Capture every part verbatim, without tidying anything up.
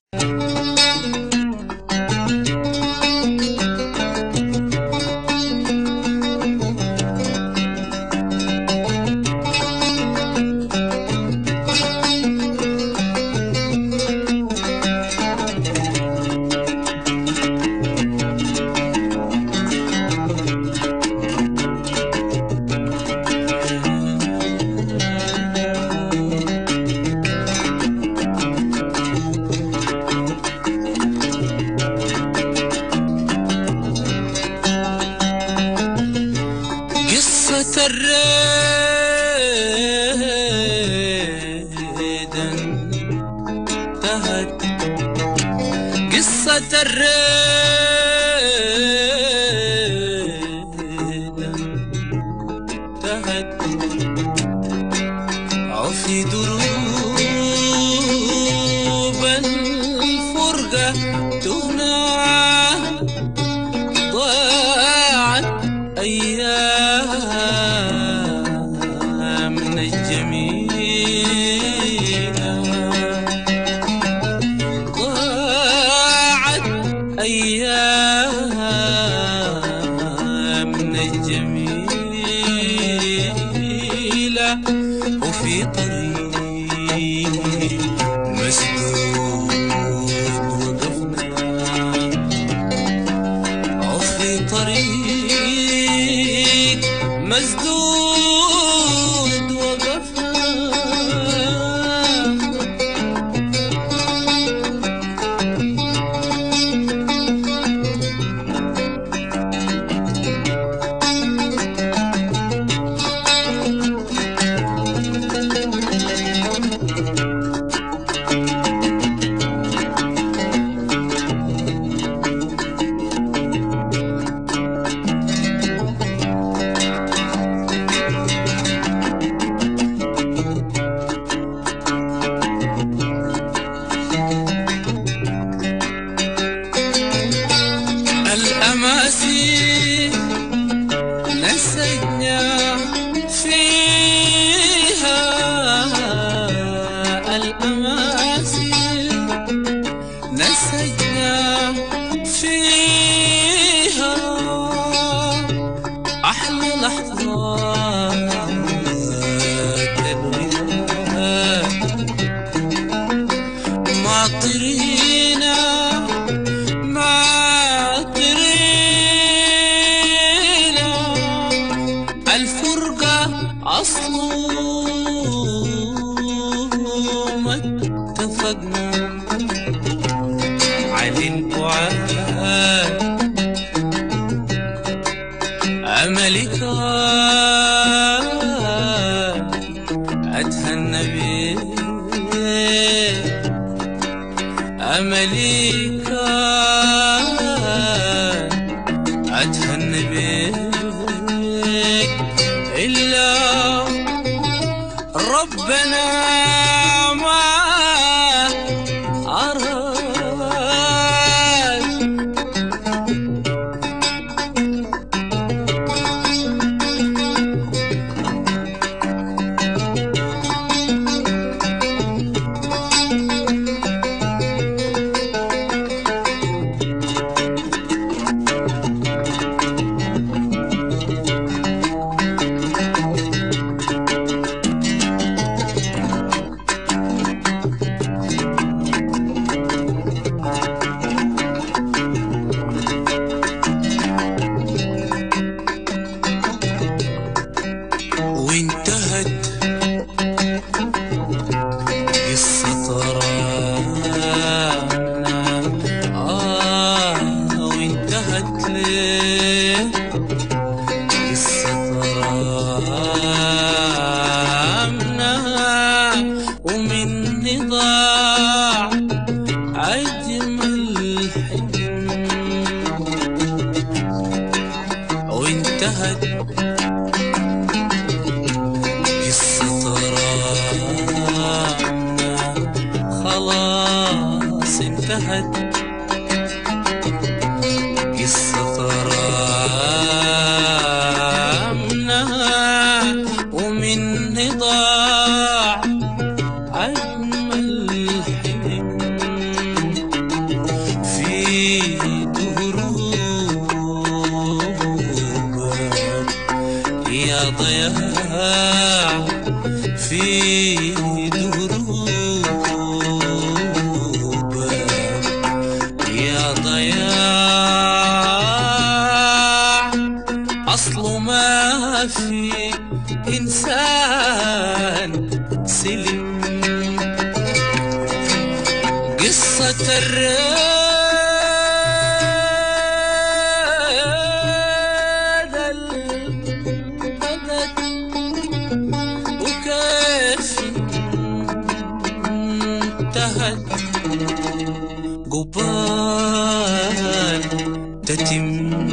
قصة الريد انتهت، قصة الريد انتهت، وفي دروب الفرقة تهنى ضاعت أيامنا الجميلة، ضاعت أيامنا الجميلة، وفي طريق مسدود وقفنا، وفي طريق مسدود وقفنا، الأماسي نسجنا فيها، الأماسي نسجنا فيها، أحلى لحظات الوداد، معطرينا أصله ما اتفقنا على البعاد، أملي كان أتهنى بيه، أملي كان أتهنى بيه، إلا ربنا ما أراد. وانتهت قصة رامنا، آه وانتهت ليه قصة رامنا، ومن ضاع أجمل حلم، وانتهت خلاص انتهت قصة رامنا، ومن ضاع أجمل حلم، يا ضياع في دروبك يا ضياع أصله ما في إنسان سلم قصة الريد البدت وكيف انتهت قبال تتم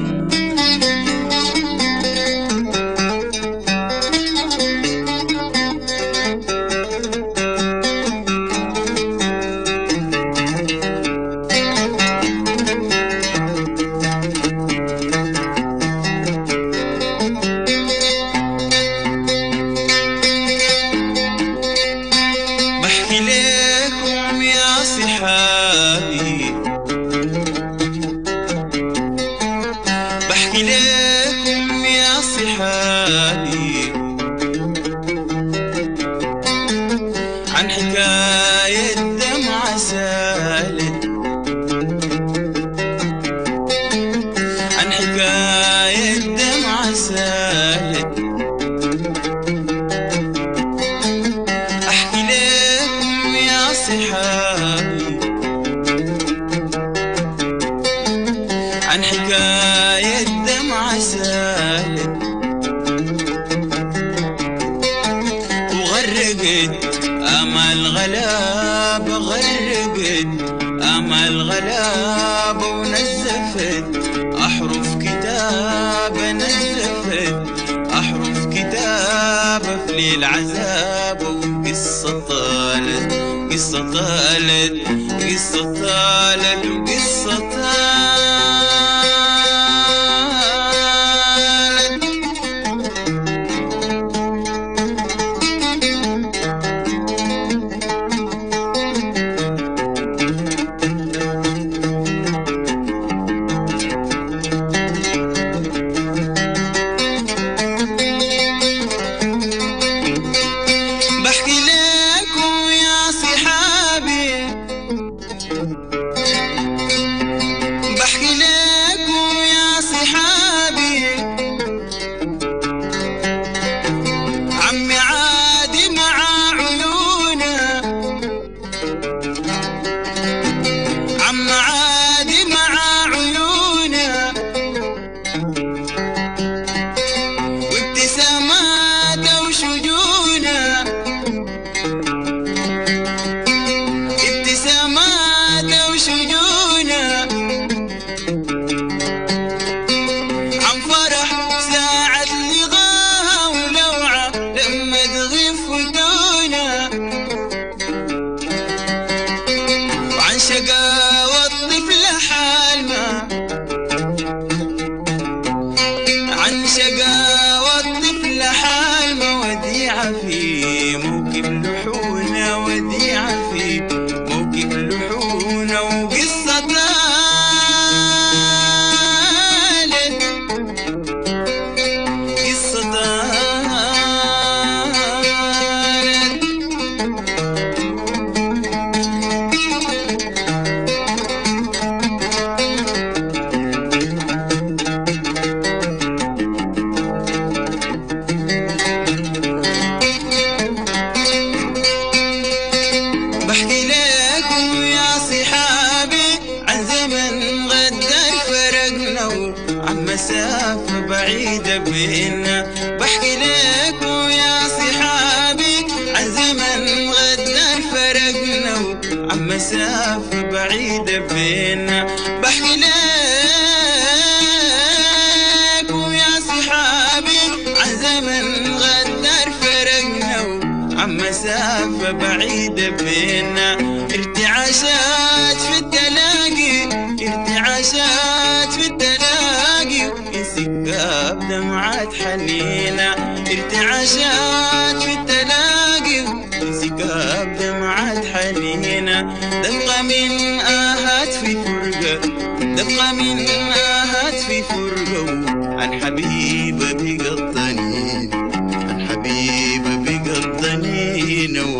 بحكي لكم يا صحابي عن حكاية دمعة سالت عن حكاية دمعة سالت أحكي لكم يا صحابي عن حكاية دمعة سالت وغرقت أمل غلاب غرقت أمل غلاب ونزفت أحرف كتاب نزفت أحرف كتاب في ليل عذاب وقصة طالت قصة طالت قصة طالت وقصة طالت شقاوة الطفل حالمة عن شقاوة الطفل حالمة وديعة في موكب لحونة وديعة في موكب لحونة وقصة طالت قصة طالت بحكي لكم يا صحابي عن زمن غدر فرقنا وعن مسافة بعيدة بينا بحكي لكم يا صحابي عن زمن غدر فرقنا وعن مسافة بعيدة بينا بحكي لكم يا صحابي عن زمن غدر فرقنا وعن مسافة بعيدة بينا ارتعاشات في التلاقي ارتعاشات في التلاقي انسكاب دمعات حنينة ارتعاشات في التلاقي انسكاب دمعات حنينة دمعة من آهات في فرقة دمعة من آهات في فرقة عن حبيبة بقى الطنين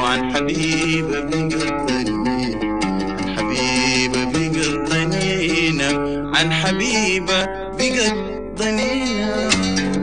وعن حبيبة بقت ضنينة، عن حبيبة بقت ضنينة، عن حبيبة بقت ضنينة.